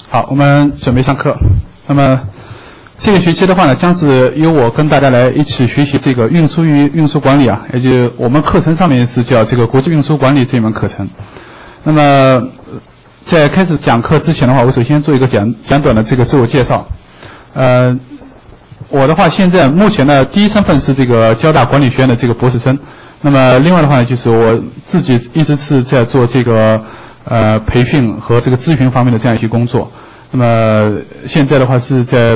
好，我们准备上课。那么这个学期的话呢，将是由我跟大家来一起学习这个运输与运输管理啊，也就我们课程上面是叫这个国际运输管理这一门课程。那么在开始讲课之前的话，我首先做一个简短的这个自我介绍。我的话现在目前的第一身份是这个交大管理学院的这个博士生。那么另外的话呢，就是我自己一直是在做这个培训和这个咨询方面的这样一些工作。那么现在的话是在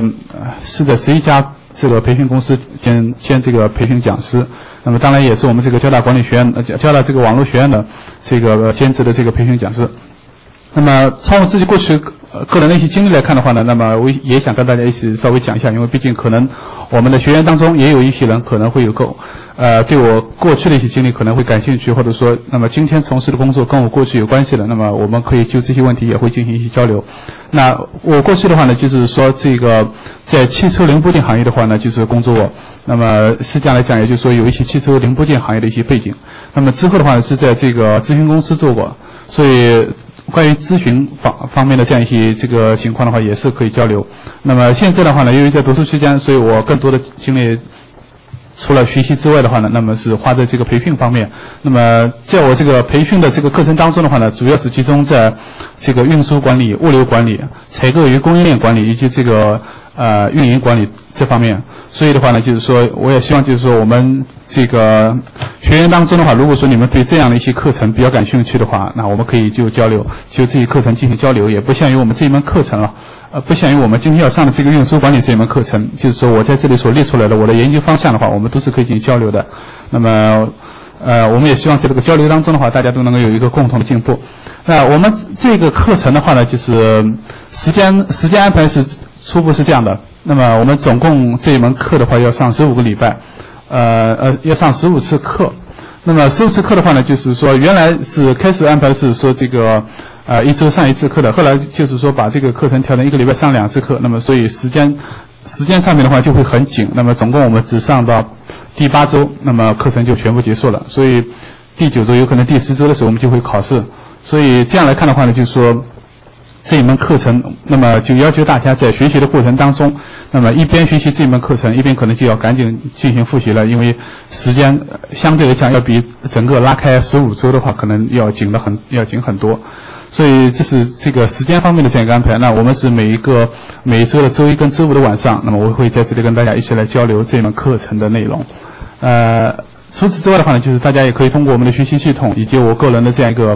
11家这个培训公司兼这个培训讲师。那么当然也是我们这个交大管理学院交大这个网络学院的这个兼职的这个培训讲师。那么从我自己过去个人的一些经历来看的话呢，那么我也想跟大家一起稍微讲一下，因为毕竟可能我们的学员当中也有一些人可能会有对我过去的一些经历可能会感兴趣，或者说那么今天从事的工作跟我过去有关系的，那么我们可以就这些问题也会进行一些交流。那我过去的话呢，就是说这个在汽车零部件行业的话呢，就是工作过。那么实际上来讲，也就是说有一些汽车零部件行业的一些背景。那么之后的话呢，是在这个咨询公司做过，所以关于咨询方面的这样一些这个情况的话，也是可以交流。那么现在的话呢，由于在读书期间，所以我更多的精力除了学习之外的话呢，那么是花在这个培训方面。那么在我这个培训的这个课程当中的话呢，主要是集中在这个运输管理、物流管理、采购与供应链管理以及这个运营管理这方面。所以的话呢，就是说我也希望就是说我们这个学员当中的话，如果说你们对这样的一些课程比较感兴趣的话，那我们可以就交流，就这些课程进行交流，也不限于我们这一门课程了。不限于我们今天要上的这个运输管理这一门课程，就是说我在这里所列出来的我的研究方向的话，我们都是可以进行交流的。那么我们也希望在这个交流当中的话，大家都能够有一个共同的进步。那我们这个课程的话呢，就是时间安排是初步是这样的。那么我们总共这一门课的话要上15个礼拜，要上15次课。那么15次课的话呢，就是说原来是开始安排是说这个一周上1次课的，后来就是说把这个课程调成1个礼拜上2次课。那么所以时间上面的话就会很紧。那么总共我们只上到第8周，那么课程就全部结束了。所以第9周有可能第10周的时候我们就会考试。所以这样来看的话呢，就是说这一门课程，那么就要求大家在学习的过程当中，那么一边学习这一门课程，一边可能就要赶紧进行复习了，因为时间相对来讲要比整个拉开15周的话，可能要紧很多。所以这是这个时间方面的这样一个安排。那我们是每一周的周1跟周5的晚上，那么我会在这里跟大家一起来交流这门课程的内容。除此之外的话呢，就是大家也可以通过我们的学习系统以及我个人的这样一个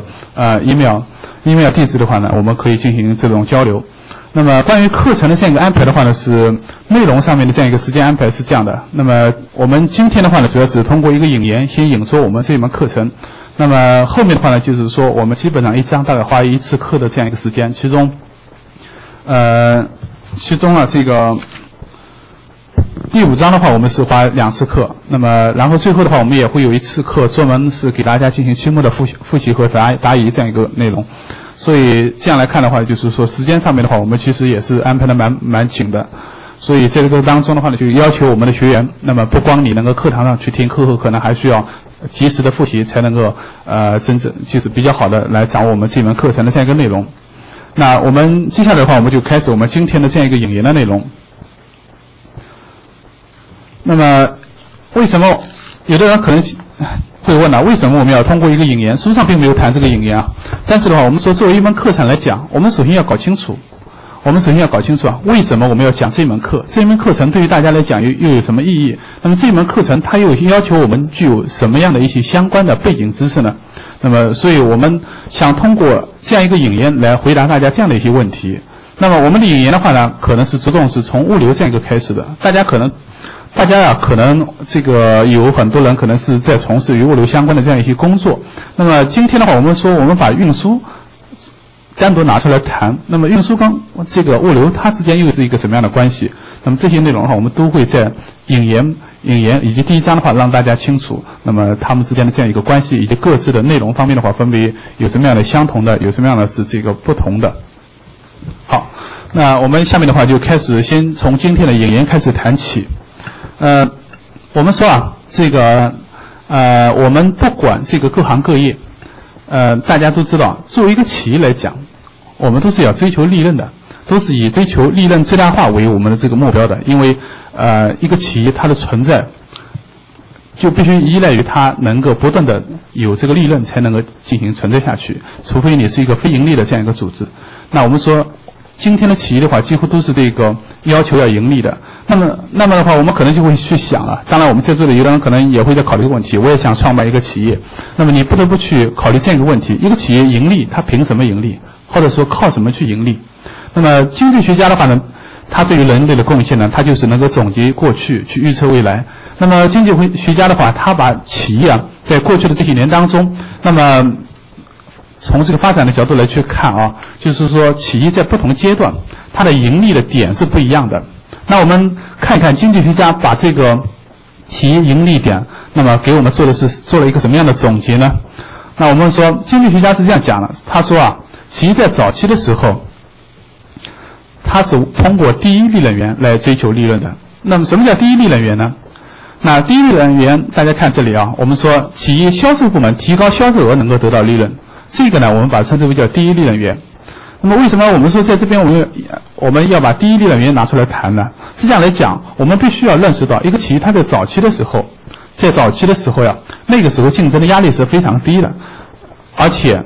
email 地址的话呢，我们可以进行这种交流。那么关于课程的这样一个安排的话呢，是内容上面的这样一个时间安排是这样的。那么我们今天的话呢，主要是通过一个引言先引出我们这一门课程。那么后面的话呢，就是说我们基本上一章大概花1次课的这样一个时间，其中这个第5章的话，我们是花2次课。那么然后最后的话，我们也会有1次课专门是给大家进行期末的复习和答疑这样一个内容。所以这样来看的话，就是说时间上面的话，我们其实也是安排的蛮紧的。所以在这个当中的话呢，就要求我们的学员，那么不光你能够课堂上去听，课后可能还需要及时的复习，才能够真正就是比较好的来掌握我们这门课程的这样一个内容。那我们接下来的话，我们就开始我们今天的这样一个引言的内容。那么为什么有的人可能会问了，为什么我们要通过一个引言？书上并没有谈这个引言啊。但是的话，我们说作为一门课程来讲，我们首先要搞清楚为什么我们要讲这门课？这一门课程对于大家来讲又有什么意义？那么这一门课程它又要求我们具有什么样的一些相关的背景知识呢？那么所以我们想通过这样一个引言来回答大家这样的一些问题。那么我们的引言的话呢，可能是着重是从物流这样一个开始的。大家可能这个有很多人可能是在从事与物流相关的这样一些工作。那么今天的话，我们把运输单独拿出来谈。那么运输跟这个物流它之间又是一个什么样的关系？那么这些内容的话，我们都会在引言以及第1章的话让大家清楚。那么他们之间的这样一个关系以及各自的内容方面的话，分别有什么样的相同的，有什么样的是这个不同的。好，那我们下面的话就开始先从今天的引言开始谈起。我们说啊，这个我们不管这个各行各业，大家都知道，作为一个企业来讲，我们都是要追求利润的。 都是以追求利润最大化为我们的这个目标的。因为一个企业它的存在，就必须依赖于它能够不断的有这个利润，才能够进行存在下去。除非你是一个非盈利的这样一个组织。那我们说，今天的企业的话，几乎都是这个要求要盈利的。那么的话，我们可能就会去想了。当然，我们在座的有的人可能也会在考虑这个问题。我也想创办一个企业，那么你不得不去考虑这样一个问题：一个企业盈利，它凭什么盈利？或者说靠什么去盈利？那么经济学家的话呢，他对于人类的贡献呢，他就是能够总结过去，去预测未来。那么经济学家的话，他把企业在过去的这些年当中，那么从这个发展的角度来去看就是说企业在不同阶段，它的盈利的点是不一样的。那我们看一看经济学家把这个企业盈利点，那么给我们做了一个什么样的总结呢？那我们说经济学家是这样讲的，他说企业在早期的时候，它是通过第一利润源来追求利润的。那么什么叫第一利润源呢？那第一利润源，大家看这里我们说企业销售部门提高销售额能够得到利润，这个呢我们把它称之为叫第一利润源。那么为什么我们说在这边我们要把第一利润源拿出来谈呢？是这样来讲，我们必须要认识到，一个企业它在早期的时候那个时候竞争的压力是非常低的，而且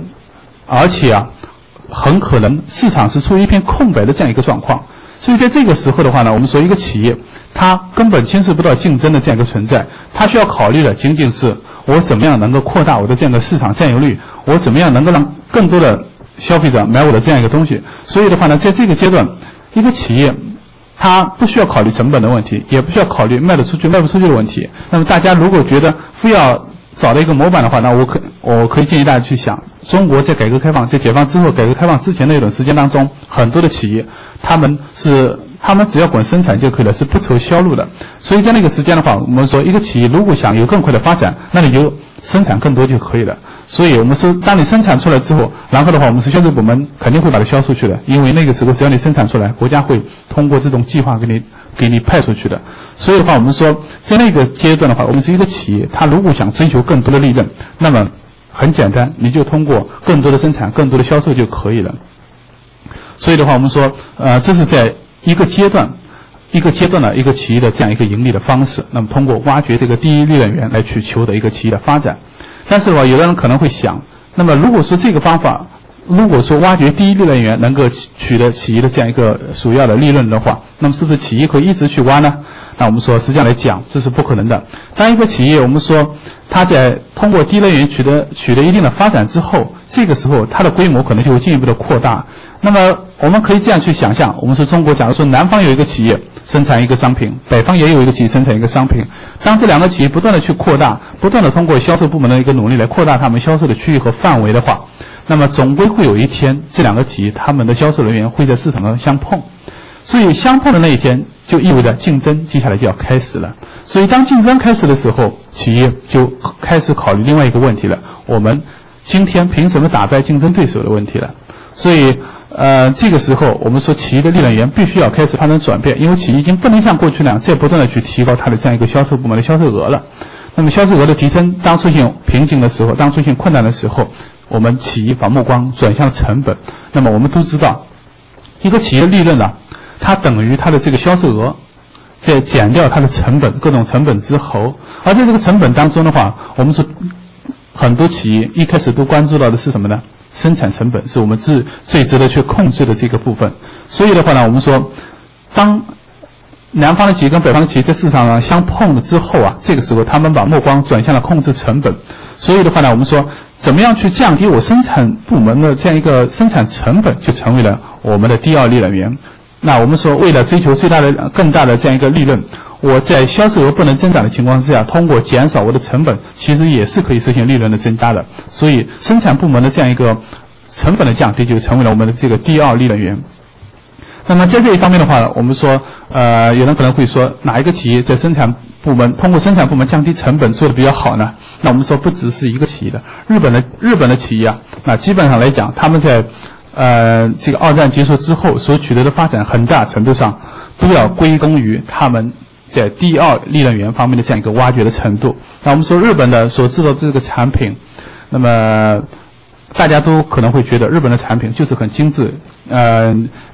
很可能市场是处于一片空白的这样一个状况。所以在这个时候的话呢，我们说一个企业它根本牵涉不到竞争的这样一个存在，它需要考虑的仅仅是我怎么样能够扩大我的这样的市场占有率，我怎么样能够让更多的消费者买我的这样一个东西。所以的话呢，在这个阶段，一个企业它不需要考虑成本的问题，也不需要考虑卖得出去卖不出去的问题。那么大家如果觉得非要找到一个模板的话，那我可以建议大家去想，中国在改革开放，在解放之后、改革开放之前的一段时间当中，很多的企业他们只要管生产就可以了，是不愁销路的。所以在那个时间的话，我们说一个企业如果想有更快的发展，那你就生产更多就可以了。所以我们说，当你生产出来之后，然后的话，我们说销售部门肯定会把它销出去的，因为那个时候只要你生产出来，国家会通过这种计划给你派出去的。所以的话，我们说在那个阶段的话，我们是一个企业，它如果想追求更多的利润，那么很简单，你就通过更多的生产、更多的销售就可以了。所以的话，我们说，这是在一个阶段的一个企业的这样一个盈利的方式。那么通过挖掘这个第一利润源来去求得一个企业的发展。但是的话，有的人可能会想，那么如果说这个方法，如果说挖掘第一利润源能够取得企业的这样一个主要的利润的话，那么是不是企业可以一直去挖呢？那我们说实际上来讲，这是不可能的。当一个企业我们说它在通过第一利润源取得一定的发展之后，这个时候它的规模可能就会进一步的扩大。那么我们可以这样去想象，我们说中国假如说南方有一个企业生产一个商品，北方也有一个企业生产一个商品，当这两个企业不断的去扩大，不断的通过销售部门的一个努力来扩大他们销售的区域和范围的话，那么总归会有一天这两个企业他们的销售人员会在市场上相碰。所以相碰的那一天就意味着竞争接下来就要开始了。所以当竞争开始的时候，企业就开始考虑另外一个问题了，我们今天凭什么打败竞争对手的问题了。所以这个时候我们说企业的利润源必须要开始发生转变，因为企业已经不能像过去那样再不断的去提高它的这样一个销售部门的销售额了。那么销售额的提升，当出现瓶颈的时候，当出现困难的时候，我们企业把目光转向了成本。那么我们都知道，一个企业利润它等于它的这个销售额在减掉它的成本，各种成本之后，而在这个成本当中的话，我们说很多企业一开始都关注到的是什么呢？生产成本是我们最值得去控制的这个部分。所以的话呢，我们说当南方的企业跟北方的企业在市场上相碰了之后这个时候他们把目光转向了控制成本。所以的话呢，我们说怎么样去降低我生产部门的这样一个生产成本，就成为了我们的第二利润源。那我们说为了追求更大的这样一个利润，我在销售额不能增长的情况之下，通过减少我的成本，其实也是可以实现利润的增加的。所以生产部门的这样一个成本的降低，就成为了我们的这个第二利润源。那么在这一方面的话，我们说有人可能会说，哪一个企业在生产部门通过生产部门降低成本做得比较好呢？那我们说不只是一个企业的，日本的企业那基本上来讲，他们在这个二战结束之后所取得的发展，很大程度上都要归功于他们在第二利润源方面的这样一个挖掘的程度。那我们说日本的所制造的这个产品，那么大家都可能会觉得日本的产品就是很精致，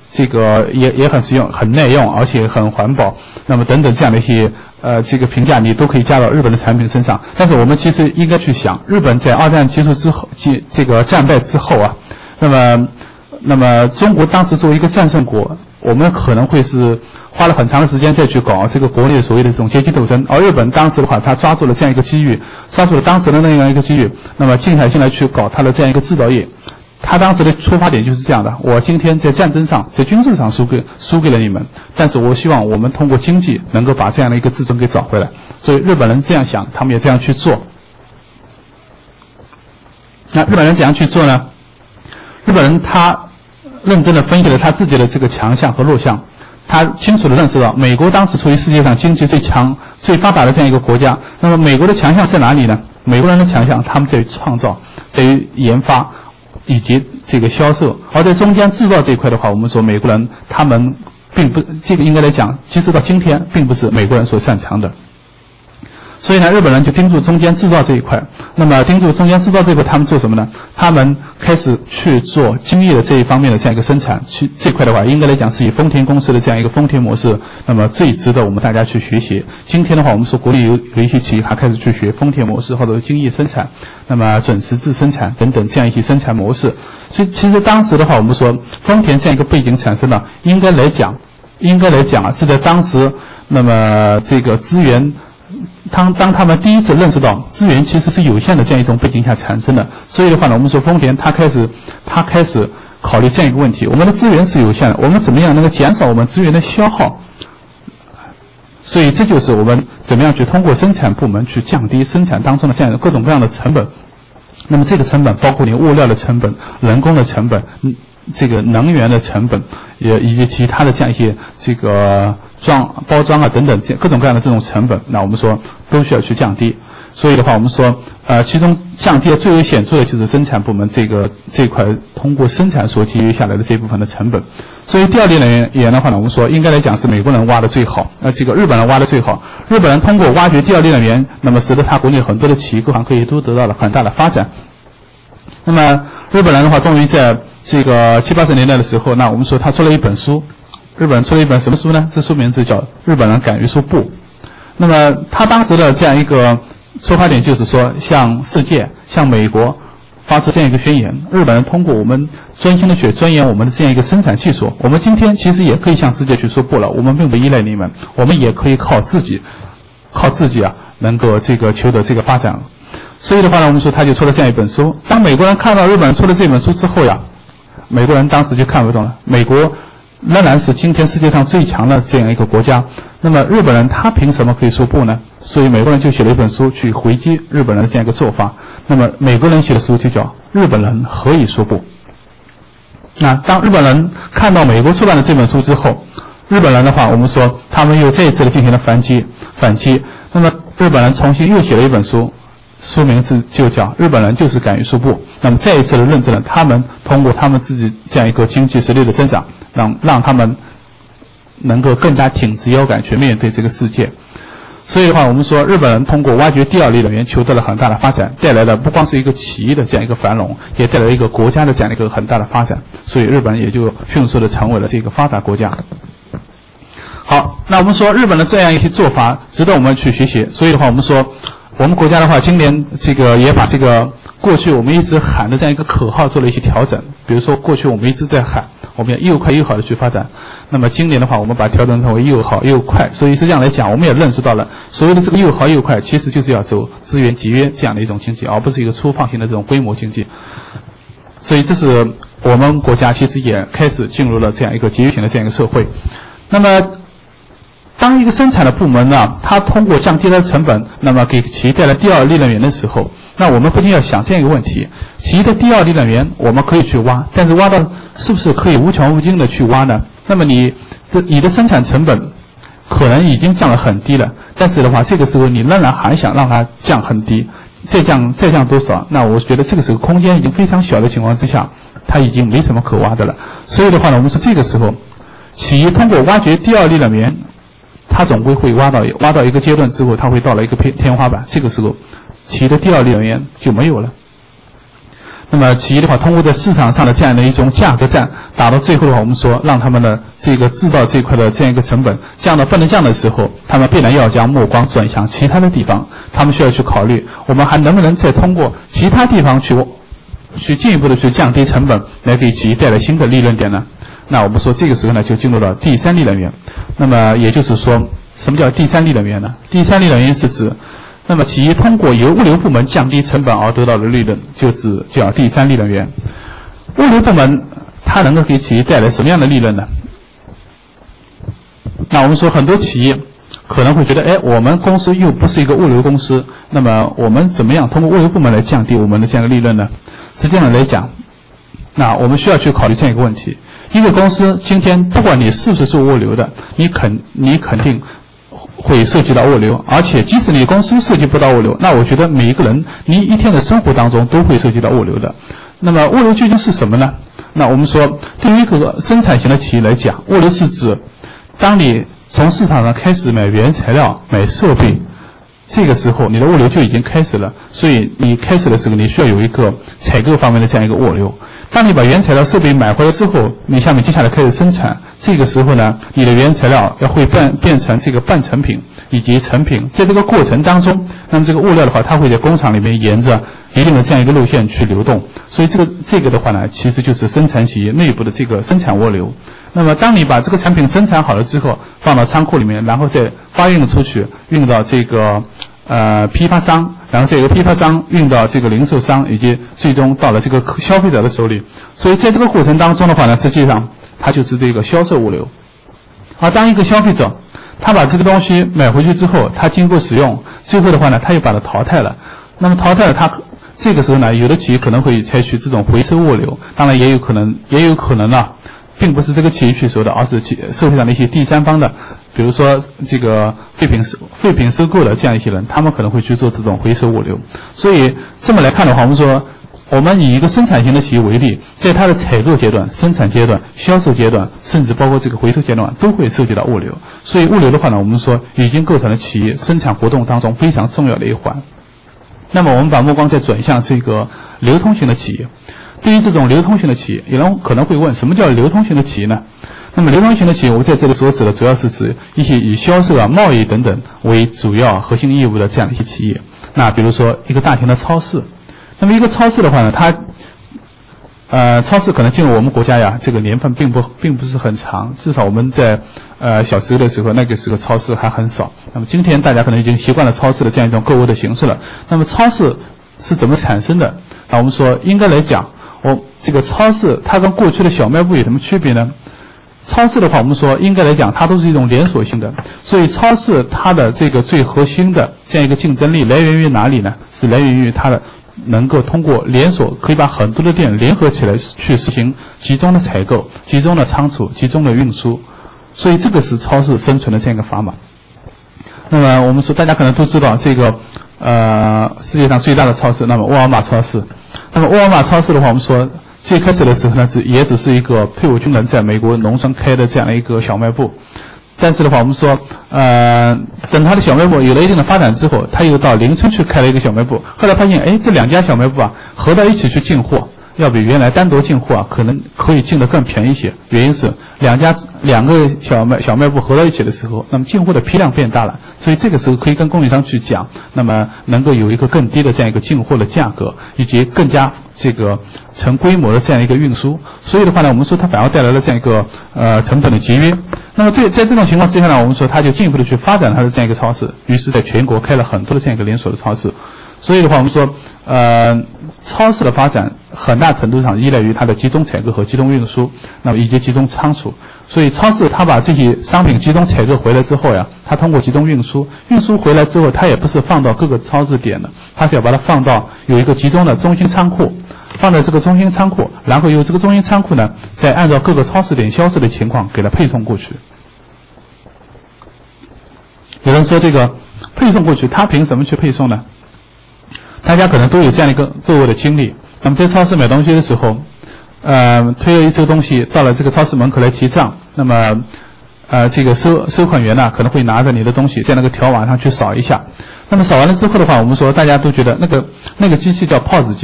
这个也很实用、很耐用，而且很环保，那么等等这样的一些这个评价，你都可以加到日本的产品身上。但是我们其实应该去想，日本在二战结束之后，这个战败之后啊，那么中国当时作为一个战胜国，我们可能会是花了很长的时间再去搞这个国内所谓的这种阶级斗争，而日本当时的话，他抓住了这样一个机遇，抓住了当时的那样一个机遇，那么静下心来去搞他的这样一个制造业。他当时的出发点就是这样的：我今天在战争上、在军事上输给了你们，但是我希望我们通过经济能够把这样的一个自尊给找回来。所以日本人这样想，他们也这样去做。那日本人怎样去做呢？日本人他认真的分析了他自己的这个强项和弱项，他清楚的认识到，美国当时处于世界上经济最强、最发达的这样一个国家。那么美国的强项在哪里呢？美国人的强项，他们在于创造，在于研发以及这个销售。而在中间制造这一块的话，我们说美国人他们并不，这个应该来讲，即使到今天，并不是美国人所擅长的。所以呢，日本人就盯住中间制造这一块。那么盯住中间制造这一块，他们做什么呢？他们开始去做精益的这一方面的这样一个生产。这块的话，应该来讲是以丰田公司的这样一个丰田模式，那么最值得我们大家去学习。今天的话，我们说国内有一些企业还开始去学丰田模式或者精益生产，那么准时制生产等等这样一些生产模式。所以其实当时的话，我们说丰田这样一个背景产生了，应该来讲啊，是在当时那么这个资源。当他们第一次认识到资源其实是有限的这样一种背景下产生的，所以的话呢，我们说丰田他开始考虑这样一个问题：我们的资源是有限的，我们怎么样能够减少我们资源的消耗？所以这就是我们怎么样去通过生产部门去降低生产当中的这样的各种各样的成本。那么这个成本包括你物料的成本、人工的成本、这个能源的成本，以及其他的这样一些这个包装啊等等各种各样的这种成本，那我们说都需要去降低。所以的话，我们说其中降低的最为显著的就是生产部门这块通过生产所节约下来的这部分的成本。所以第二类人员的话呢，我们说应该来讲是美国人挖的最好，这个日本人挖的最好。日本人通过挖掘第二类人员，那么使得他国内很多的企业各行各业都得到了很大的发展。那么日本人的话，终于在这个70、80年代的时候，那我们说他出了一本书。日本人出了一本什么书呢？这书名字叫《日本人敢于说不》。那么他当时的这样一个出发点就是说，向世界、向美国发出这样一个宣言：日本人通过我们专心的去钻研我们的这样一个生产技术，我们今天其实也可以向世界去说不了。我们并不依赖你们，我们也可以靠自己啊，能够这个求得这个发展。所以的话呢，我们说他就出了这样一本书。当美国人看到日本人出了这本书之后呀，美国人当时就看不懂了。美国仍然是今天世界上最强的这样一个国家，那么日本人他凭什么可以说不呢？所以美国人就写了一本书去回击日本人的这样一个做法。那么美国人写的书就叫《日本人何以说不》。那当日本人看到美国出版的这本书之后，日本人的话，我们说他们又再一次的进行了反击。那么日本人重新又写了一本书，书名字就叫《日本人就是敢于说不》。那么再一次的认证了他们通过他们自己这样一个经济实力的增长，让他们能够更加挺直腰杆去面对这个世界。所以的话，我们说日本人通过挖掘第二类人员求得了很大的发展，带来的不光是一个企业的这样一个繁荣，也带来了一个国家的这样一个很大的发展。所以日本也就迅速的成为了这个发达国家。好，那我们说日本的这样一些做法值得我们去学习。所以的话，我们说我们国家的话，今年这个也把这个过去我们一直喊的这样一个口号做了一些调整。比如说过去我们一直在喊我们要又快又好的去发展，那么今年的话我们把它调整成为又好又快。所以实际上来讲，我们也认识到了所谓的这个又好又快，其实就是要走资源节约这样的一种经济，而不是一个粗放型的这种规模经济。所以这是我们国家其实也开始进入了这样一个节约型的这样一个社会。那么当一个生产的部门呢，它通过降低它的成本，那么给企业带来第二利润源的时候，那我们不禁要想这样一个问题：企业的第二利润源我们可以去挖，但是挖到是不是可以无穷无尽的去挖呢？那么你的生产成本可能已经降了很低了，但是的话，这个时候你仍然还想让它降很低，再降多少？那我觉得这个时候空间已经非常小的情况之下，它已经没什么可挖的了。所以的话呢，我们说这个时候，企业通过挖掘第二利润源，它总归会挖到一个阶段之后，它会到了一个天花板，这个时候企业的第二利润源就没有了。 那么企业的话，通过在市场上的这样的一种价格战，打到最后的话，我们说让他们的这个制造这一块的这样一个成本降到不能降的时候，他们必然要将目光转向其他的地方。他们需要去考虑，我们还能不能再通过其他地方去进一步的去降低成本，来给企业带来新的利润点呢？那我们说这个时候呢，就进入到第三利润源。那么也就是说，什么叫第三利润源呢？第三利润源是指，那么企业通过由物流部门降低成本而得到的利润，就叫第三利润源。物流部门它能够给企业带来什么样的利润呢？那我们说很多企业可能会觉得，哎，我们公司又不是一个物流公司，那么我们怎么样通过物流部门来降低我们的这样的利润呢？实际上来讲，那我们需要去考虑这样一个问题：一个公司今天不管你是不是做物流的，你肯定会涉及到物流，而且即使你公司涉及不到物流，那我觉得每一个人你一天的生活当中都会涉及到物流的。那么物流究竟是什么呢？那我们说，对于一个生产型的企业来讲，物流是指当你从市场上开始买原材料、买设备，这个时候你的物流就已经开始了。所以你开始的时候，你需要有一个采购方面的这样一个物流。当你把原材料、设备买回来之后，你下面接下来开始生产，这个时候呢，你的原材料会变成这个半成品以及成品。在这个过程当中，那么这个物料的话，它会在工厂里面沿着一定的这样一个路线去流动。所以这个的话呢，其实就是生产企业内部的这个生产物流。那么当你把这个产品生产好了之后，放到仓库里面，然后再发运出去，运到这个批发商，然后这个批发商运到这个零售商，以及最终到了这个消费者的手里。所以在这个过程当中的话呢，实际上它就是这个销售物流。而当一个消费者他把这个东西买回去之后，他经过使用，最后的话呢，他又把它淘汰了。那么淘汰了它，这个时候呢，有的企业可能会采取这种回收物流，当然也有可能啊，并不是这个企业去收的，而是社会上的一些第三方的，比如说这个废品收购的这样一些人，他们可能会去做这种回收物流。所以这么来看的话，我们说，我们以一个生产型的企业为例，在它的采购阶段、生产阶段、销售阶段，甚至包括这个回收阶段，都会涉及到物流。所以物流的话呢，我们说已经构成了企业生产活动当中非常重要的一环。那么我们把目光再转向这个流通型的企业。对于这种流通型的企业，有人可能会问，什么叫流通型的企业呢？那么流通型的企业，我在这里所指的主要是指一些以销售啊、贸易等等为主要核心业务的这样一些企业。那比如说一个大型的超市，那么一个超市的话呢，它超市可能进入我们国家呀，这个年份并不是很长，至少我们在小时候的时候，那个时候超市还很少。那么今天大家可能已经习惯了超市的这样一种购物的形式了。那么超市是怎么产生的？那我们说应该来讲，这个超市它跟过去的小卖部有什么区别呢？超市的话，我们说应该来讲，它都是一种连锁性的，所以超市它的这个最核心的这样一个竞争力来源于哪里呢？是来源于它的能够通过连锁，可以把很多的店联合起来去实行集中的采购、集中的仓储、集中的运输，所以这个是超市生存的这样一个砝码。那么我们说，大家可能都知道这个世界上最大的超市，那么沃尔玛超市。那么沃尔玛超市的话，我们说最开始的时候呢，也只是一个退伍军人在美国农村开的这样的一个小卖部。但是的话，我们说，等他的小卖部有了一定的发展之后，他又到邻村去开了一个小卖部。后来发现，哎，这两家小卖部啊，合到一起去进货，要比原来单独进货啊，可能可以进得更便宜一些。原因是两个小卖部合到一起的时候，那么进货的批量变大了，所以这个时候可以跟供应商去讲，那么能够有一个更低的这样一个进货的价格，以及更加这个成规模的这样一个运输。所以的话呢，我们说它反而带来了这样一个成本的节约。那么在这种情况之下呢，我们说它就进一步的去发展它的这样一个超市，于是在全国开了很多的这样一个连锁的超市。所以的话，我们说超市的发展很大程度上依赖于它的集中采购和集中运输，那么以及集中仓储。所以超市它把这些商品集中采购回来之后呀，它通过集中运输回来之后，它也不是放到各个超市点的，它是要把它放到有一个集中的中心仓库，放在这个中心仓库，然后由这个中心仓库呢，再按照各个超市点销售的情况给它配送过去。有人说这个配送过去，它凭什么去配送呢？大家可能都有这样一个购物的经历。那么在超市买东西的时候，推了一车东西到了这个超市门口来结账，那么这个收款员呢可能会拿着你的东西在那个条网上去扫一下。那么扫完了之后的话，我们说大家都觉得那个机器叫 POS 机，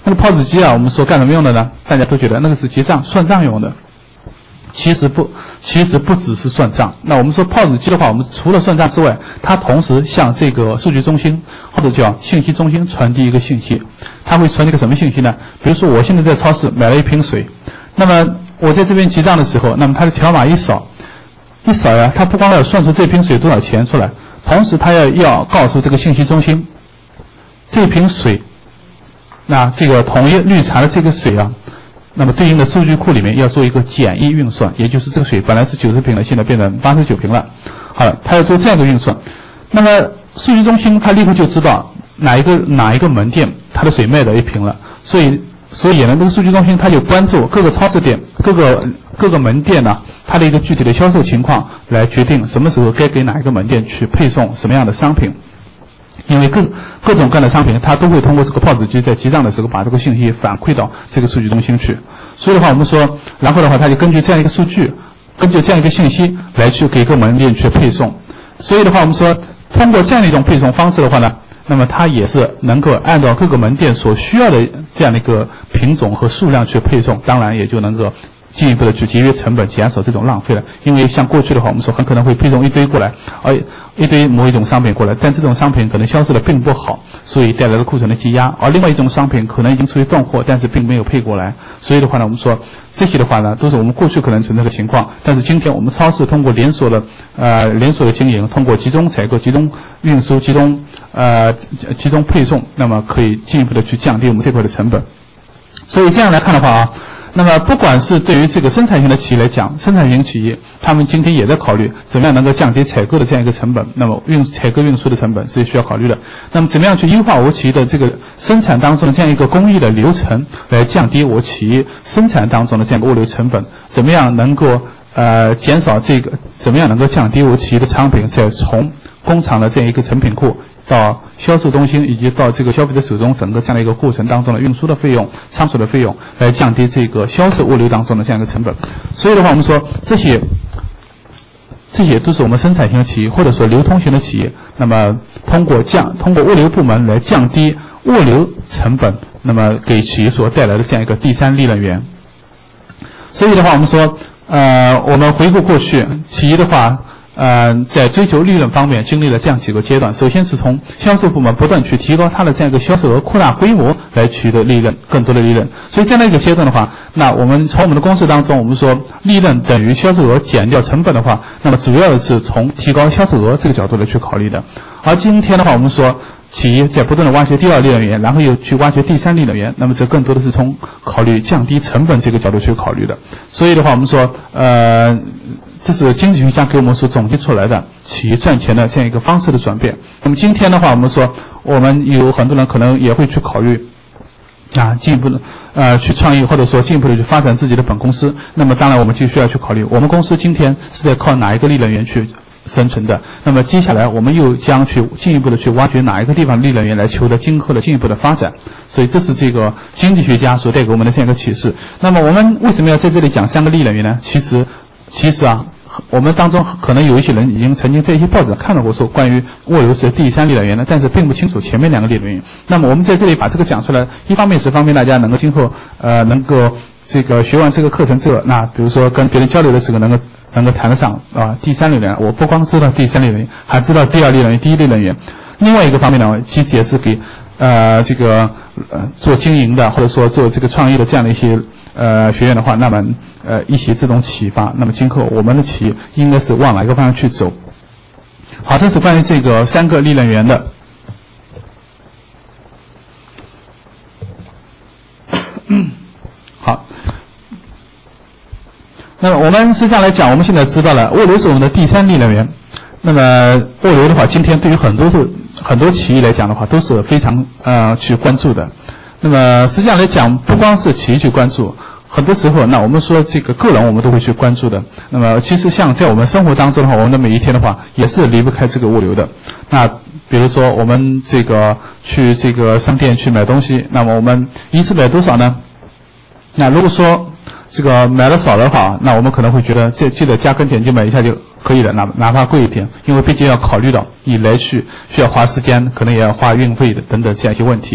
那个 POS 机啊，我们说干什么用的呢？大家都觉得那个是结账算账用的。其实不只是算账。那我们说 POS 机的话，我们除了算账之外，它同时向这个数据中心或者叫信息中心传递一个信息。它会传递个什么信息呢？比如说我现在在超市买了一瓶水，那么我在这边结账的时候，那么它的条码一扫呀，它不光要算出这瓶水多少钱出来，同时它要告诉这个信息中心，这瓶水，那这个统一绿茶的这个水啊。那么对应的数据库里面要做一个简易运算，也就是这个水本来是90瓶的，现在变成89瓶了。好了，它要做这样一个运算。那么数据中心它立刻就知道哪一个门店它的水卖了1瓶了，所以呢，这个数据中心它就关注各个超市店、各个门店呢，它的一个具体的销售情况，来决定什么时候该给哪一个门店去配送什么样的商品。因为各种各样的商品，它都会通过这个 POS 机在结账的时候把这个信息反馈到这个数据中心去。所以的话，我们说，然后的话，它就根据这样一个数据，根据这样一个信息来去给各门店去配送。所以的话，我们说，通过这样的一种配送方式的话呢，那么它也是能够按照各个门店所需要的这样的一个品种和数量去配送，当然也就能够进一步的去节约成本，减少这种浪费了。因为像过去的话，我们说很可能会配送一堆过来，一堆某一种商品过来，但这种商品可能销售的并不好，所以带来了库存的积压。而另外一种商品可能已经处于断货，但是并没有配过来。所以的话呢，我们说这些的话呢，都是我们过去可能存在的情况。但是今天我们超市通过连锁的经营，通过集中采购、集中运输、集中配送，那么可以进一步的去降低我们这块的成本。所以这样来看的话啊。那么，不管是对于这个生产型的企业来讲，生产型企业他们今天也在考虑怎么样能够降低采购的这样一个成本。那么，采购运输的成本是需要考虑的。那么，怎么样去优化我企业的这个生产当中的这样一个工艺的流程，来降低我企业生产当中的这样一个物流成本？怎么样能够减少这个？怎么样能够降低我企业的产品在从工厂的这样一个成品库到销售中心以及到这个消费者手中整个这样的一个过程当中的运输的费用、仓储的费用，来降低这个销售物流当中的这样一个成本。所以的话，我们说这些都是我们生产型的企业或者说流通型的企业，那么通过物流部门来降低物流成本，那么给企业所带来的这样一个第三利润源。所以的话，我们说，我们回顾过去，企业的话。在追求利润方面经历了这样几个阶段。首先是从销售部门不断去提高它的这样一个销售额，扩大规模来取得利润，更多的利润。所以在那个阶段的话，那我们从我们的公式当中，我们说利润等于销售额减掉成本的话，那么主要的是从提高销售额这个角度来去考虑的。而今天的话，我们说企业在不断的挖掘第二利润源，然后又去挖掘第三利润源，那么这更多的是从考虑降低成本这个角度去考虑的。所以的话，我们说这是经济学家给我们所总结出来的企业赚钱的这样一个方式的转变。那么今天的话，我们说我们有很多人可能也会去考虑进一步的去创业，或者说进一步的去发展自己的本公司。那么当然我们就需要去考虑，我们公司今天是在靠哪一个利润源去生存的，那么接下来我们又将去进一步的去挖掘哪一个地方利润源来求得今后的进一步的发展。所以这是这个经济学家所带给我们的这样一个启示。那么我们为什么要在这里讲3个利润源呢？其实我们当中可能有一些人已经曾经在一些报纸上看到过说关于物流是第三利润源的，但是并不清楚前面2个利润源。那么我们在这里把这个讲出来，一方面是方便大家能够今后能够这个学完这个课程之后，那比如说跟别人交流的时候能够谈得上第三利润源，我不光知道第三利润源，还知道第二利润源、第一利润源。另外一个方面呢，其实也是给这个做经营的或者说做这个创业的这样的一些学员的话，那么一些这种启发，那么今后我们的企业应该是往哪个方向去走。好，这是关于这个3个利润源的。好，那么我们实际上来讲，我们现在知道了物流是我们的第三利润源。那么物流的话，今天对于很多企业来讲的话，都是非常去关注的。那么实际上来讲，不光是企业去关注，很多时候，那我们说这个个人我们都会去关注的。那么其实像在我们生活当中的话，我们的每一天的话，也是离不开这个物流的。那比如说我们这个去这个商店去买东西，那么我们一次买多少呢？那如果说这个买的少的话，那我们可能会觉得记得加根点就买一下就可以了，哪怕贵一点，因为毕竟要考虑到你来去需要花时间，可能也要花运费的等等这样一些问题。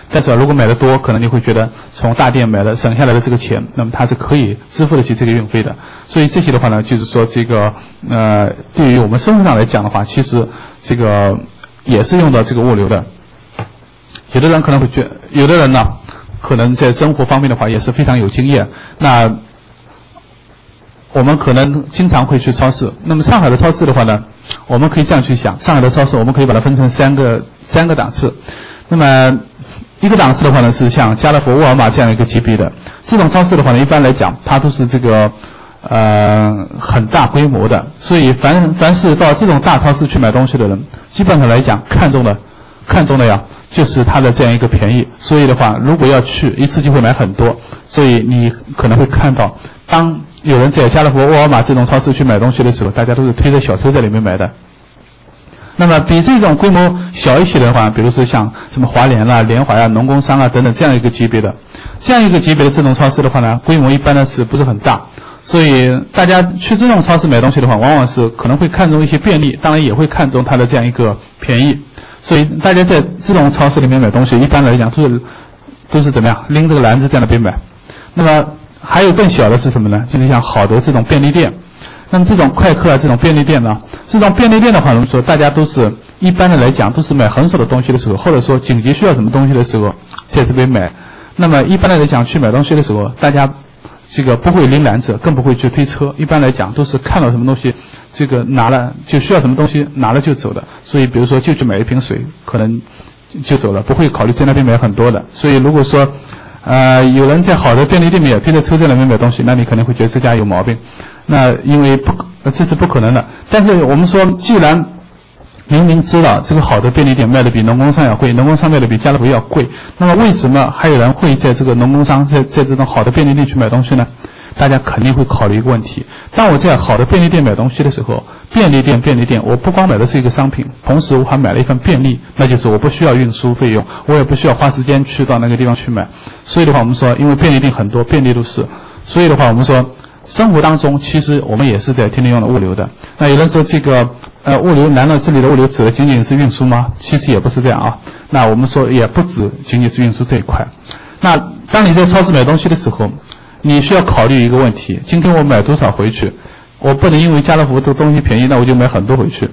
但是如果买的多，可能你会觉得从大店买的省下来的这个钱，那么它是可以支付得起这个运费的。所以这些的话呢，就是说这个对于我们生活上来讲的话，其实这个也是用到这个物流的。有的人可能会有的人呢，可能在生活方面的话也是非常有经验。那我们可能经常会去超市。那么上海的超市的话呢，我们可以这样去想，上海的超市我们可以把它分成三个档次。那么一个档次的话呢，是像家乐福、沃尔玛这样一个级别的这种超市的话呢，一般来讲它都是这个很大规模的，所以凡是到这种大超市去买东西的人，基本上来讲看中的呀就是它的这样一个便宜。所以的话，如果要去一次就会买很多，所以你可能会看到，当有人在家乐福、沃尔玛这种超市去买东西的时候，大家都是推着小车在里面买的。那么比这种规模小一些的话，比如说像什么华联啦、联华呀、农工商啊等等这样一个级别的这种超市的话呢，规模一般呢是不是很大，所以大家去这种超市买东西的话，往往是可能会看重一些便利，当然也会看重它的这样一个便宜。所以大家在这种超市里面买东西，一般来讲都是怎么样拎这个篮子在那边买。那么还有更小的是什么呢？就是像好的这种便利店。那么这种快客啊，这种便利店呢，这种便利店的话，我们说大家都是一般的来讲，都是买很少的东西的时候，或者说紧急需要什么东西的时候，在这边买。那么一般来讲，去买东西的时候，大家这个不会拎篮子，更不会去推车。一般来讲，都是看到什么东西，这个拿了就需要什么东西，拿了就走的。所以比如说就去买一瓶水，可能就走了，不会考虑在那边买很多的。所以如果说有人在好的便利店里面推着车在那边买东西，那你可能会觉得这家有毛病。那因为这是不可能的。但是我们说，既然明明知道这个好的便利店卖的比农工商要贵，农工商卖的比家乐福要贵，那么为什么还有人会在这个农工商在这种好的便利店去买东西呢？大家肯定会考虑一个问题：当我在好的便利店买东西的时候，便利店，我不光买的是一个商品，同时我还买了一份便利，那就是我不需要运输费用，我也不需要花时间去到那个地方去买。所以的话，我们说，因为便利店很多，便利都是，所以的话，我们说，生活当中其实我们也是在天天用的物流的。那有人说这个物流，难道这里的物流指的仅仅是运输吗？其实也不是这样啊。那我们说也不止仅仅是运输这一块。那当你在超市买东西的时候，你需要考虑一个问题：今天我买多少回去？我不能因为家乐福这个东西便宜，那我就买很多回去。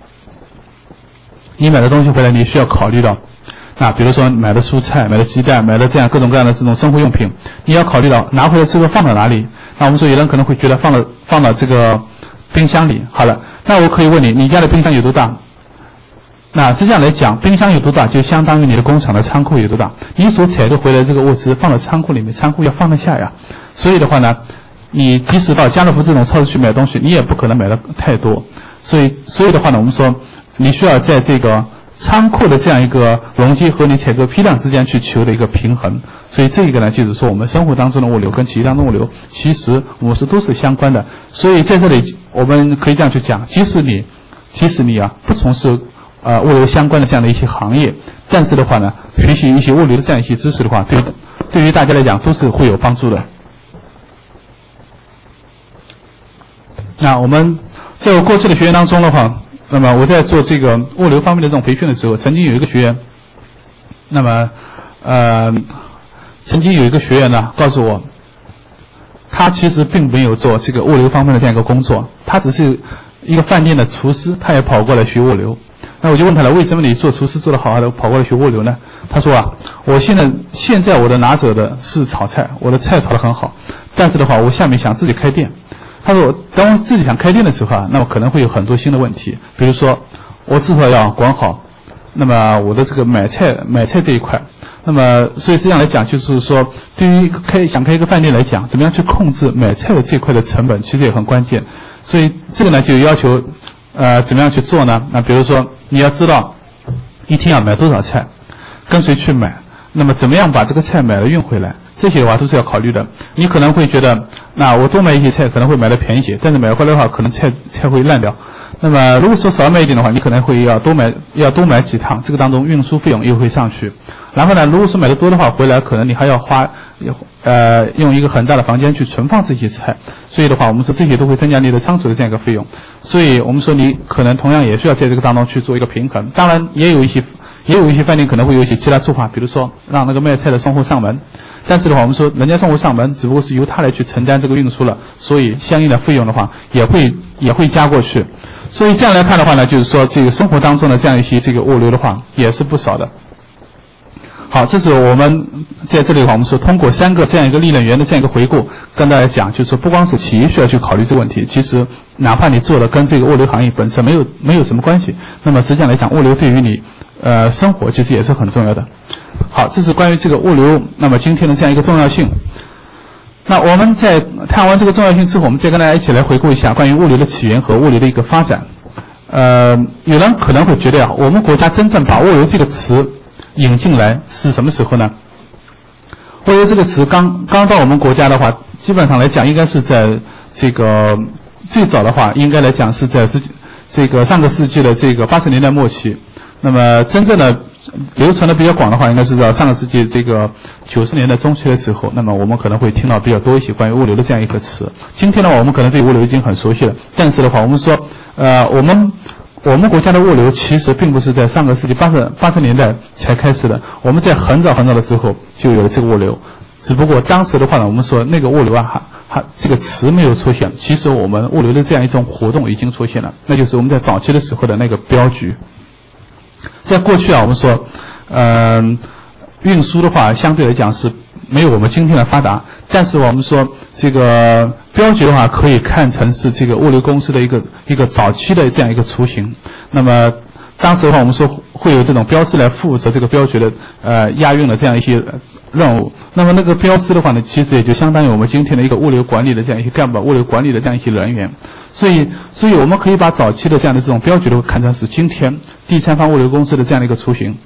你买的东西回来，你需要考虑到，那比如说买的蔬菜、买的鸡蛋、买的这样各种各样的这种生活用品，你要考虑到拿回来之后放到哪里。那我们说有人可能会觉得放到这个冰箱里。好了，那我可以问你，你家的冰箱有多大？那实际上来讲，冰箱有多大，就相当于你的工厂的仓库有多大。你所采购回来的这个物资放到仓库里面，仓库要放得下呀。所以的话呢，你即使到家乐福这种超市去买东西，你也不可能买的太多。所以的话呢，我们说你需要在这个仓库的这样一个容积和你采购批量之间去求的一个平衡。所以这个呢，就是说我们生活当中的物流跟企业当中的物流，其实我们都是相关的。所以在这里我们可以这样去讲，即使你不从事物流相关的这样的一些行业，但是的话呢，学习一些物流的这样一些知识的话，对于大家来讲都是会有帮助的。那我们在我过去的学员当中的话，那么我在做这个物流方面的这种培训的时候，曾经有一个学员，那么曾经有一个学员呢告诉我，他其实并没有做这个物流方面的这样一个工作，他只是一个饭店的厨师，他也跑过来学物流。那我就问他了，为什么你做厨师做得好好的跑过来学物流呢？他说啊，我现在我的拿手的是炒菜，我的菜炒得很好，但是的话，我下面想自己开店。他说，当我自己想开店的时候啊，那么可能会有很多新的问题，比如说，我至少要管好，那么我的这个买菜这一块。那么，所以这样来讲，就是说，对于想开一个饭店来讲，怎么样去控制买菜的这一块的成本，其实也很关键。所以这个呢，就要求怎么样去做呢？那比如说，你要知道一天要买多少菜，跟谁去买，那么怎么样把这个菜买了运回来，这些的话都是要考虑的。你可能会觉得，那我多买一些菜可能会买的便宜些，但是买回来的话，可能菜会烂掉。那么如果说少买一点的话，你可能会要多买几趟，这个当中运输费用又会上去。然后呢，如果说买的多的话，回来可能你还要用一个很大的房间去存放这些菜，所以的话，我们说这些都会增加你的仓储的这样一个费用。所以我们说你可能同样也需要在这个当中去做一个平衡。当然，也有一也有一些饭店可能会有一些其他做法，比如说让那个卖菜的送货上门。但是的话，我们说人家送货上门，只不过是由他来去承担这个运输了，所以相应的费用的话也会加过去。所以这样来看的话呢，就是说这个生活当中的这样一些这个物流的话也是不少的。好，这是我们在这里的话，我们说通过3个这样一个利润源的这样一个回顾，跟大家讲，就是说不光是企业需要去考虑这个问题，其实哪怕你做的跟这个物流行业本身没有什么关系，那么实际上来讲，物流对于你生活其实也是很重要的。好，这是关于这个物流那么今天的这样一个重要性。那我们在谈完这个重要性之后，我们再跟大家一起来回顾一下关于物流的起源和物流的一个发展。有人可能会觉得啊，我们国家真正把物流这个词引进来是什么时候呢？物流这个词刚到我们国家的话，基本上来讲应该是在这个最早的话，应该来讲是在这个上个世纪的这个80年代末期。那么真正的流传的比较广的话，应该是到上个世纪这个90年代中期的时候，那么我们可能会听到比较多一些关于物流的这样一个词。今天的话，我们可能对物流已经很熟悉了，但是的话，我们说，我们国家的物流其实并不是在上个世纪80年代才开始的，我们在很早的时候就有了这个物流，只不过当时的话呢，我们说那个物流啊，这个词没有出现，其实我们物流的这样一种活动已经出现了，那就是我们在早期的时候的那个镖局。在过去啊，我们说，运输的话相对来讲是没有我们今天的发达，但是我们说这个镖局的话可以看成是这个物流公司的一个早期的这样一个雏形。那么当时的话，我们说会有这种镖师来负责这个镖局的押运的这样一些任务。那么那个镖师的话呢，其实也就相当于我们今天的一个物流管理的这样一些干部、物流管理的这样一些人员。所以我们可以把早期的这样的这种镖局的看成是今天第三方物流公司的这样的一个雏形。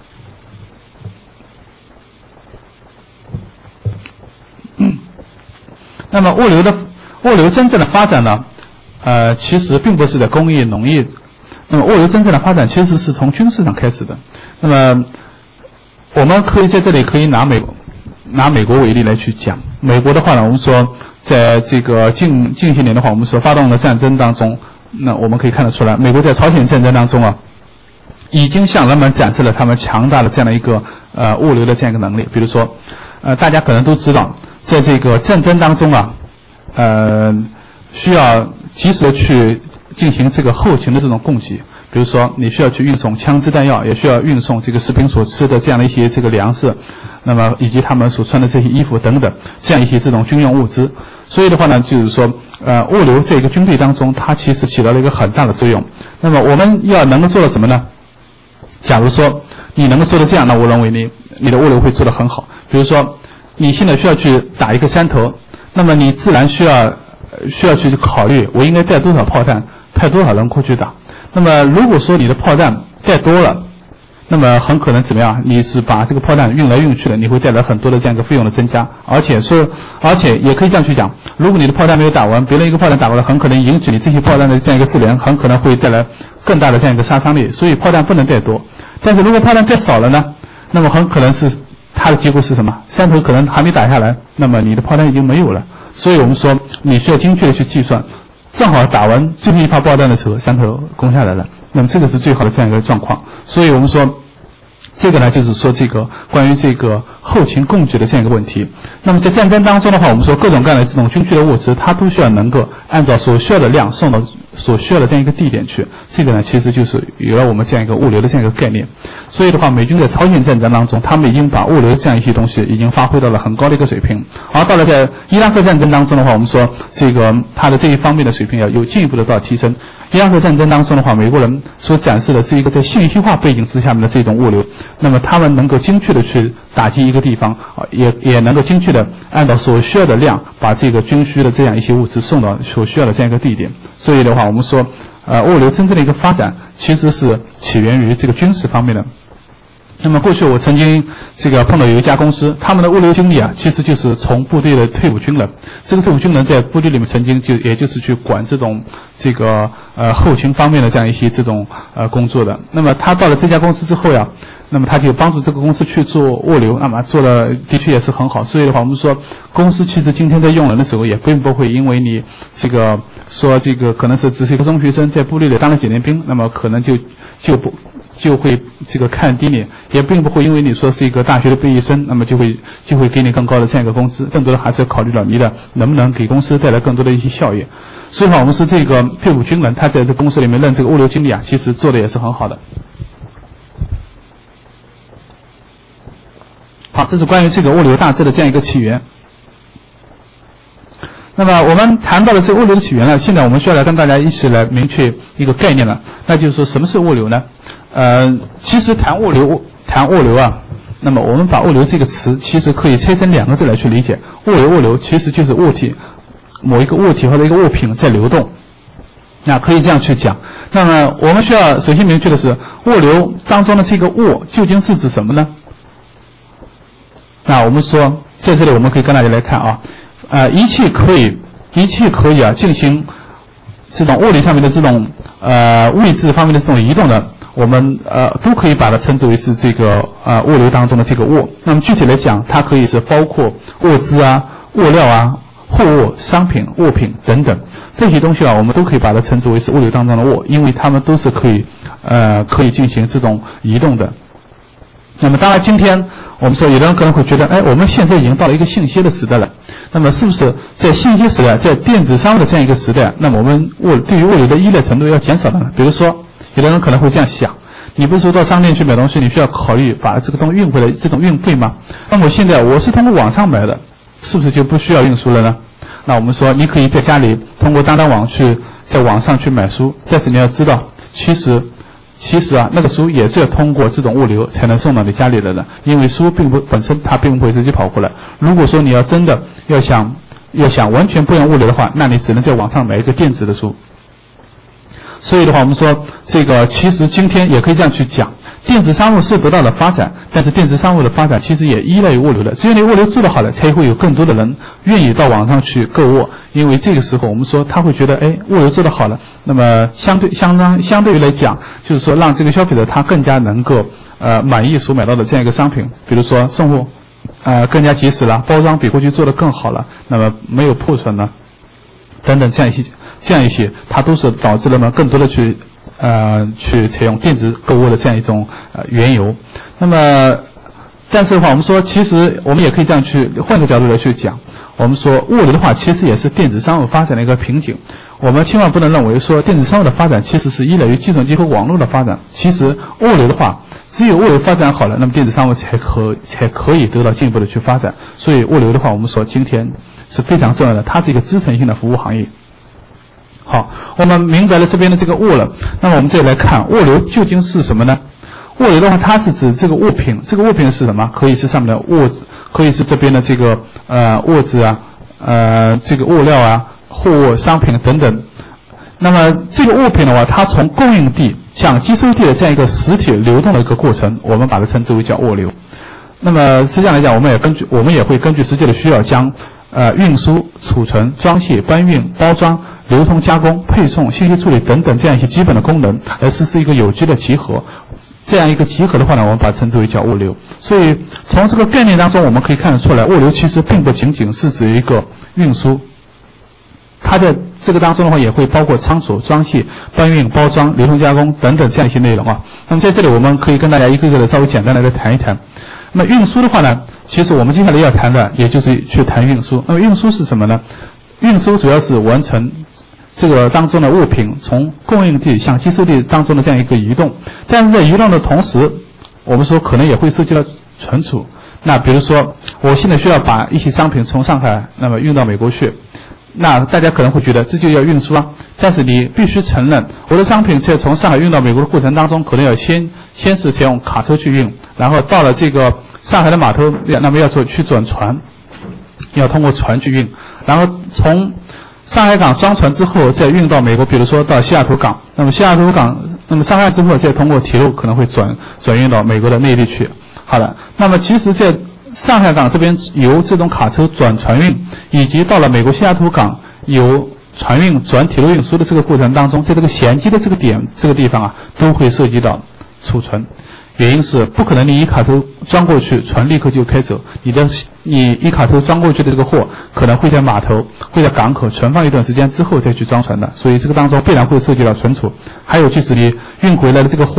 那么物流真正的发展呢，其实并不是在工业、农业。那么物流真正的发展其实是从军事上开始的。那么我们可以在这里可以拿美国为例来去讲。美国的话呢，我们说在这个近些年的话，我们所发动的战争当中，那我们可以看得出来，美国在朝鲜战争当中啊，已经向人们展示了他们强大的这样的一个物流的这样一个能力。比如说，大家可能都知道，在这个战争当中啊，需要及时的去进行这个后勤的这种供给。比如说，你需要去运送枪支弹药，也需要运送这个士兵所吃的这样的一些这个粮食，那么以及他们所穿的这些衣服等等，这样一些这种军用物资。所以的话呢，就是说，物流在一个军队当中，它其实起到了一个很大的作用。那么我们要能够做到什么呢？假如说你能够做到这样，那我认为你的物流会做得很好。比如说，你现在需要去打一个山头，那么你自然需要去考虑，我应该带多少炮弹，派多少人过去打。那么如果说你的炮弹带多了，那么很可能怎么样？你是把这个炮弹运来运去的，你会带来很多的这样一个费用的增加，而且也可以这样去讲，如果你的炮弹没有打完，别人一个炮弹打过来，很可能引起你这些炮弹的这样一个质量，很可能会带来更大的这样一个杀伤力。所以炮弹不能带多，但是如果炮弹带少了呢，那么很可能是它的结果是什么？山头可能还没打下来，那么你的炮弹已经没有了。所以我们说，你需要精确的去计算。正好打完最后一发炮弹的时候，山头攻下来了，那么这个是最好的这样一个状况。所以我们说，这个呢就是说这个关于这个后勤供给的这样一个问题。那么在战争当中的话，我们说各种各样的这种军需的物资，它都需要能够按照所需要的量送到所需要的这样一个地点去。这个呢其实就是有了我们这样一个物流的这样一个概念。所以的话，美军在朝鲜战争当中，他们已经把物流这样一些东西已经发挥到了很高的一个水平。而到了在伊拉克战争当中的话，我们说这个它的这一方面的水平要有进一步的到提升。伊拉克战争当中的话，美国人所展示的是一个在信息化背景之下面的这种物流，那么他们能够精确的去打击一个地方，也能够精确的按照所需要的量，把这个军需的这样一些物资送到所需要的这样一个地点。所以的话，我们说，物流真正的一个发展其实是起源于这个军事方面的。那么过去我曾经这个碰到有一家公司，他们的物流经理啊，其实就是从部队的退伍军人。这个退伍军人在部队里面曾经也就是去管这种这个后勤方面的这样一些这种工作的。那么他到了这家公司之后呀，那么他就帮助这个公司去做物流，那么做的的确也是很好。所以的话，我们说公司其实今天在用人的时候，也并不会因为你这个说这个可能是只是一个中学生在部队里当了几年兵，那么可能就就会这个看低你，也并不会因为你说是一个大学的毕业生，那么就会给你更高的这样一个工资，更多的还是要考虑到你的能不能给公司带来更多的一些效益。所以话，我们是这个退伍军人，他在这公司里面任这个物流经理啊，其实做的也是很好的。好，这是关于这个物流大致的这样一个起源。那么我们谈到了这个物流的起源呢，现在我们需要来跟大家一起来明确一个概念了，那就是说什么是物流呢？其实谈物流啊，那么我们把物流这个词其实可以拆成2个字来去理解。物流其实就是物体，某一个物体或者一个物品在流动，那可以这样去讲。那么我们需要首先明确的是，物流当中的这个物究竟是指什么呢？那我们说在这里我们可以跟大家来看啊。仪器可以啊进行这种物理上面的这种位置方面的这种移动的，我们都可以把它称之为是这个物流当中的这个物。那么具体来讲，它可以是包括物资啊、物料啊、货物、商品、物品等等这些东西啊，我们都可以把它称之为是物流当中的物，因为它们都是可以进行这种移动的。那么当然今天我们说有的人可能会觉得，我们现在已经到了一个信息的时代了，那么是不是在信息时代，在电子商务的这样一个时代，那么我们对于物流的依赖程度要减少了呢？比如说有的人可能会这样想，你不是说到商店去买东西，你需要考虑把这个东西运回来这种运费吗？那么现在我是通过网上买的，是不是就不需要运输了呢？那我们说你可以在家里通过当当网在网上去买书，但是你要知道，其实啊，那个书也是要通过这种物流才能送到你家里来的，因为书本身它并不会自己跑过来。如果说你要真的要想完全不用物流的话，那你只能在网上买一个电子的书。所以的话，我们说这个其实今天也可以这样去讲，电子商务是得到了发展，但是电子商务的发展其实也依赖于物流的。只有你物流做得好了，才会有更多的人愿意到网上去购物，因为这个时候我们说他会觉得，物流做得好了，那么相对于来讲，就是说让这个消费者他更加能够满意所买到的这样一个商品，比如说送货更加及时了，包装比过去做得更好了，那么没有破损了等等这样一些，它都是导致人们更多的去采用电子购物的这样一种缘由。那么，但是的话，我们说其实我们也可以这样去换个角度来去讲，我们说物流的话，其实也是电子商务发展的一个瓶颈。我们千万不能认为说电子商务的发展其实是依赖于计算机和网络的发展。其实物流的话，只有物流发展好了，那么电子商务才可以得到进一步的去发展。所以物流的话，我们说今天是非常重要的，它是一个支撑性的服务行业。好，我们明白了这边的这个物了，那么我们再来看物流究竟是什么呢？物流的话，它是指这个物品，这个物品是什么？可以是上面的物质，可以是这边的这个物质啊，这个物料啊、货物、商品等等。那么这个物品的话，它从供应地向接收地的这样一个实体流动的一个过程，我们把它称之为叫物流。那么实际上来讲，我们也会根据实际的需要，将运输、储存、装卸、搬运、包装、流通、加工、配送、信息处理等等这样一些基本的功能，来实施一个有机的集合。这样一个集合的话呢，我们把它称之为叫物流。所以从这个概念当中，我们可以看得出来，物流其实并不仅仅是指一个运输，它在这个当中的话，也会包括仓储、装卸、搬运、包装、流通加工等等这样一些内容啊。那么在这里，我们可以跟大家一个个的稍微简单的来谈一谈。那么运输的话呢，其实我们接下来要谈的，也就是去谈运输。那么运输是什么呢？运输主要是完成这个当中的物品从供应地向接收地当中的这样一个移动，但是在移动的同时，我们说可能也会涉及到存储。那比如说，我现在需要把一些商品从上海那么运到美国去，那大家可能会觉得这就要运输啊，但是你必须承认，我的商品在从上海运到美国的过程当中，可能要先是采用卡车去运，然后到了这个上海的码头，那么要去转船，要通过船去运，然后从上海港装船之后再运到美国，比如说到西雅图港，那么西雅图港，那么上岸之后再通过铁路可能会转运到美国的内地去。好了，那么其实在上海港这边由这种卡车转船运，以及到了美国西雅图港由船运转铁路运输的这个过程当中，在这个衔接的这个地方啊，都会涉及到储存。原因是不可能你一卡车装过去，船立刻就开走，你一卡车装过去的这个货可能会在码头、会在港口存放一段时间之后再去装船的，所以这个当中必然会涉及到存储。还有就是你运回来的这个货，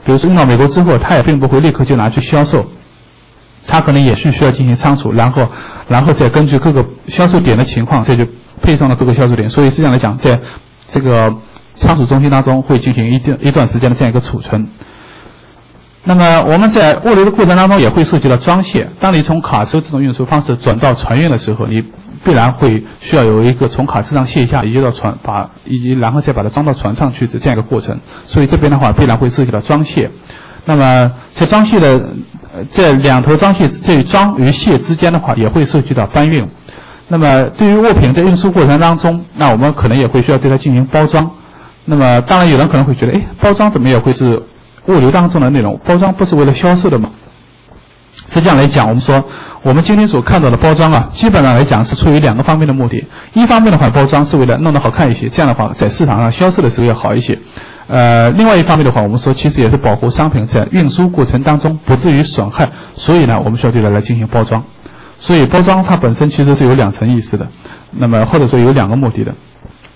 比如说运到美国之后，它也并不会立刻就拿去销售，它可能也是需要进行仓储，然后再根据各个销售点的情况，再去配送到各个销售点。所以这样来讲，在这个仓储中心当中会进行一段时间的这样一个储存。那么我们在物流的过程当中也会涉及到装卸。当你从卡车这种运输方式转到船运的时候，你必然会需要有一个从卡车上卸下，移到船然后再把它装到船上去的这样一个过程。所以这边的话必然会涉及到装卸。那么在装卸的这两头装卸这装与卸之间的话，也会涉及到搬运。那么对于物品在运输过程当中，那我们可能也会需要对它进行包装。那么当然有人可能会觉得，包装怎么也会是物流当中的内容，包装不是为了销售的吗？实际上来讲，我们说我们今天所看到的包装啊，基本上来讲是出于两个方面的目的。一方面的话，包装是为了弄得好看一些，这样的话在市场上销售的时候要好一些。另外一方面的话，我们说其实也是保护商品在运输过程当中不至于损害，所以呢，我们需要对它来进行包装。所以包装它本身其实是有两层意思的，那么或者说有两个目的的。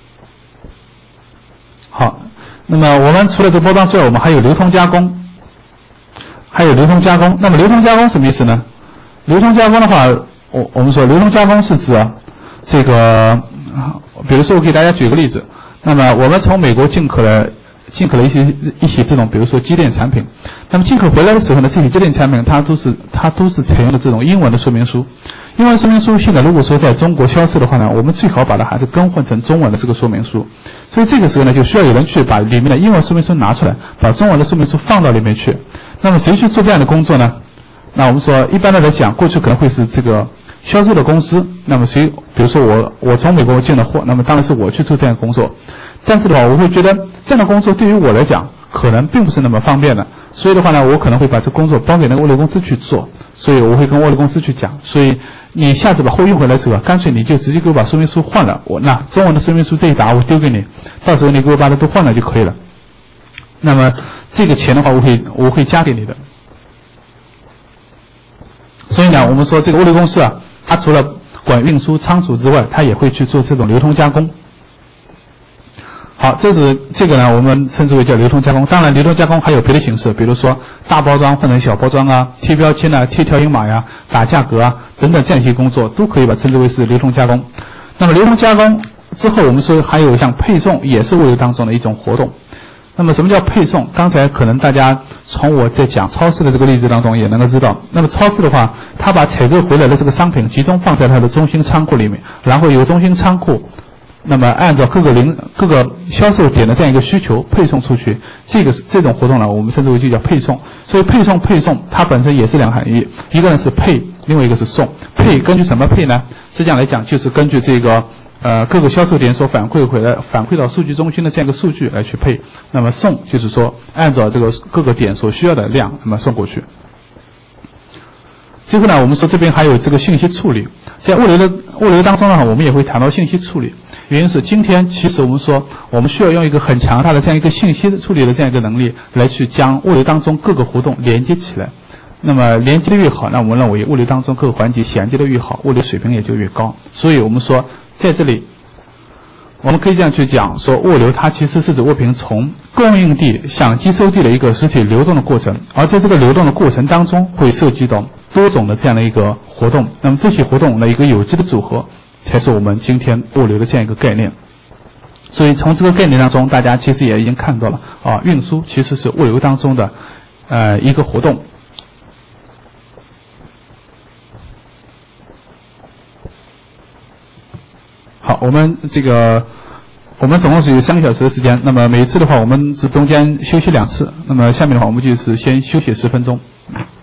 好。那么我们除了这包装之外，我们还有流通加工，那么流通加工什么意思呢？流通加工的话，我们说流通加工是指这个，比如说我给大家举个例子，那么我们从美国进口了一些这种，比如说机电产品，那么进口回来的时候呢，这些机电产品它都是采用的这种英文的说明书。英文说明书现在如果说在中国销售的话呢，我们最好把它还是更换成中文的这个说明书。所以这个时候呢，就需要有人去把里面的英文说明书拿出来，把中文的说明书放到里面去。那么谁去做这样的工作呢？那我们说一般的来讲，过去可能会是这个销售的公司。那么比如说我从美国进了货，那么当然是我去做这样的工作。但是的话，我会觉得这样的工作对于我来讲，可能并不是那么方便的。所以的话呢，我可能会把这工作包给那个物流公司去做。所以我会跟物流公司去讲，所以你下次把货运回来的时候，干脆你就直接给我把说明书换了，那中文的说明书这一沓我丢给你，到时候你给我把它都换了就可以了。那么这个钱的话，我会加给你的。所以呢，我们说这个物流公司啊，它除了管运输、仓储之外，它也会去做这种流通加工。好，这个呢，我们称之为叫流通加工。当然，流通加工还有别的形式，比如说大包装换成小包装啊，贴标签啊，贴条形码呀，打价格啊等等这样一些工作，都可以把称之为是流通加工。那么流通加工之后，我们说还有像配送，也是物流当中的一种活动。那么什么叫配送？刚才可能大家从我在讲超市的这个例子当中也能够知道。那么超市的话，它把采购回来的这个商品集中放在它的中心仓库里面，然后由中心仓库那么按照各个销售点的这样一个需求配送出去，这种活动呢，我们称之为就叫配送。所以配送它本身也是两个含义，一个呢是配，另外一个是送。配根据什么配呢？实际上来讲，就是根据这个各个销售点所反馈到数据中心的这样一个数据来去配。那么送就是说按照这个各个点所需要的量，那么送过去。最后呢，我们说这边还有这个信息处理，在物流当中呢，我们也会谈到信息处理。原因是今天其实我们说我们需要用一个很强大的这样一个信息处理的这样一个能力来去将物流当中各个活动连接起来。那么连接的越好，那我们认为物流当中各个环节衔接的越好，物流水平也就越高。所以我们说在这里我们可以这样去讲，说物流它其实是指物品从供应地向接收地的一个实体流动的过程，而在这个流动的过程当中会涉及到多种的这样的一个活动，那么这些活动的一个有机的组合才是我们今天物流的这样一个概念。所以从这个概念当中，大家其实也已经看到了运输其实是物流当中的一个活动。好，我们总共是有3个小时的时间，那么每一次的话我们是中间休息2次，那么下面的话我们就是先休息10分钟。